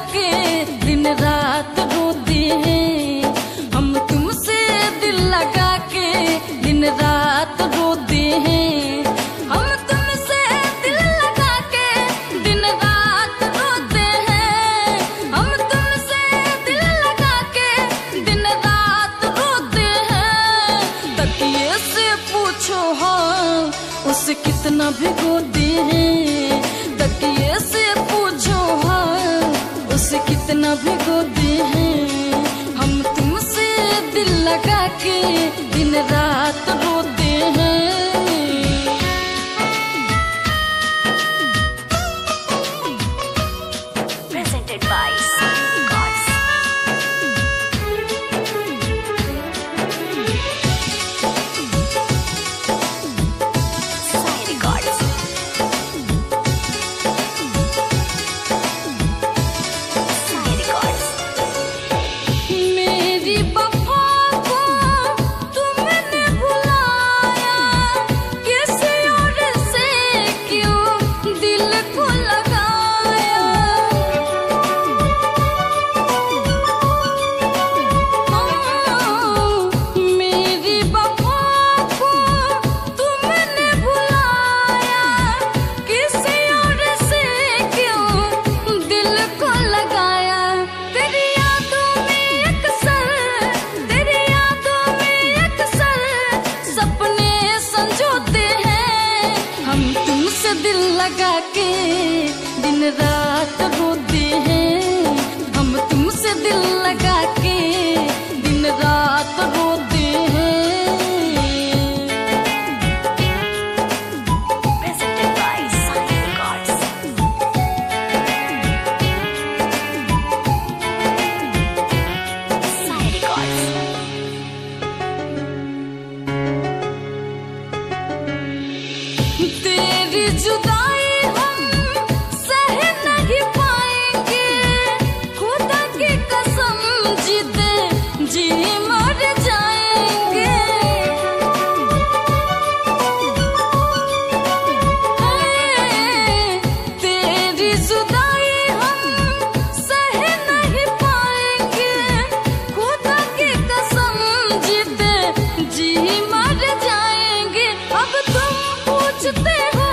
के दिन रात रोते हैं। हम तुमसे दिल लगा के दिन रात रोते हैं। हम तुमसे दिल लगा के दिन रात रोते हैं। हम तुमसे दिल लगा के दिन रात रोते हैं। तकिए से पूछो हाँ उसे कितना भिगोते हैं। तकिए से पूछो हाँ उसे कितना भिगोते हैं। हम तुमसे दिल लगा के दिन रात रोते हैं। Presented by Sai Records. Sai Records. Sai Records. मेरी वफा को तुमने भुलाया, किसी और से क्यों दिल को लगाया। मेरी वफा को तुमने भुलाया, किसी और से क्यों दिल को लगाया। तेरी यादों में अक्सर सपने संजोते हैं। हम तुमसे दिल लगा के दिन रात रोते हैं। हम तुमसे दिल लगा के दिन रात रोते हैं। Presented by Sai Records. Sai Records. तेरी जुदाई हम सह नहीं पाएंगे। खुदा की कसम जीते जी मर जाएंगे। तेरी जुदाई हम सह नहीं पाएंगे। खुदा की कसम जीते जी मर जाएंगे। अब तुम पूछते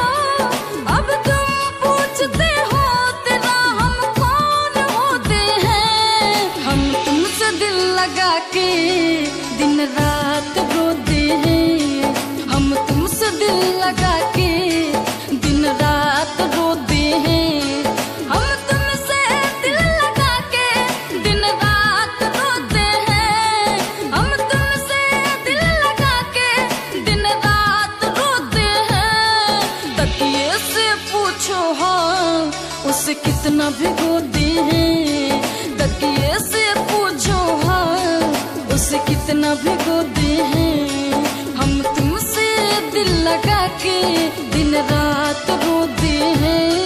हो तेरा हम कौन होते हैं। हम तुमसे दिल लगा के दिन रात रोते हैं। हम तुमसे दिल लगा के दिन रात रोते हैं। हम तुमसे दिल लगा के दिन रात रोते हैं। हम तुमसे दिल लगा के दिन रात रोते हैं। तकिए से पूछो हाँ उसे कितना भिगोते हैं। तकिए से पूछो हाँ उसे कितना भिगोते हैं। हम तुमसे दिल लगा के दिन रात रोते हैं।